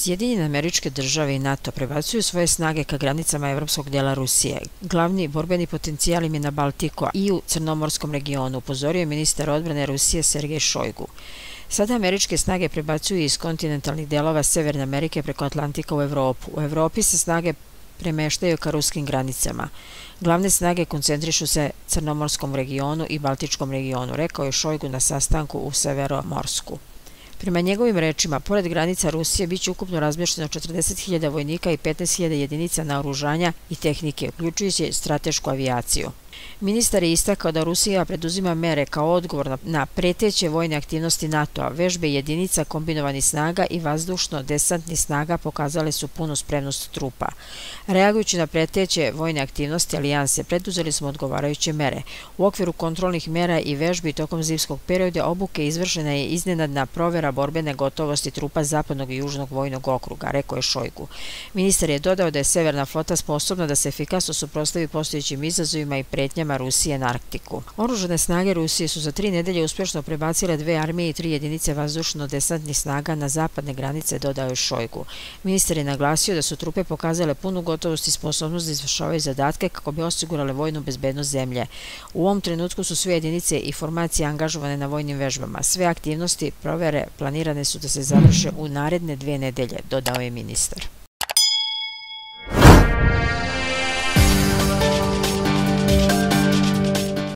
Sjedinjene Američke Države i NATO prebacuju svoje snage ka granicama evropskog dela Rusije. Glavni borbeni potencijal im je na Baltiku i u Crnomorskom regionu, upozorio je ministar odbrane Rusije Sergej Šojgu. Sada američke snage prebacuju iz kontinentalnih delova Severne Amerike preko Atlantika u Evropu. U Evropi se snage premeštaju ka ruskim granicama. Glavne snage koncentrišu se Crnomorskom regionu i Baltičkom regionu, rekao je Šojgu na sastanku u Severomorsku. Prema njegovim rečima, pored granica Rusije biće ukupno razmješteno 40.000 vojnika i 15.000 jedinica naoružanja i tehnike, uključujući stratešku avijaciju. Ministar je istakao da Rusija preduzima mere kao odgovor na preteće vojne aktivnosti NATO-a. Vežbe jedinica kombinovanih snaga i vazdušno-desantnih snaga pokazale su punu spremnost trupa. Reagujući na preteće vojne aktivnosti alijanse, preduzeli smo odgovarajuće mere. U okviru kontrolnih mera i vežbi tokom zimskog perioda obuke izvršena je iznenadna provera borbene gotovosti trupa Zapadnog i Južnog vojnog okruga, rekao je Šojgu. Ministar je dodao da je Severna flota sposobna da se efikasno suprotstavi postojećim izazovima i pretnjama Rusije na Arktiku. Oružane snage Rusije su za 3 nedelje uspješno prebacile 2 armije i 3 jedinice vazdušno-desantnih snaga na zapadne granice, dodao je Šojgu. Ministar je naglasio da su trupe pokazale punu gotovost i sposobnost da izvršavaju zadatke kako bi osigurale vojnu bezbednost zemlje. U ovom trenutku su sve jedinice i formacije angažovane na vojnim vežbama. Sve aktivnosti provere planirane su da se završe u naredne 2 nedelje, dodao je ministar.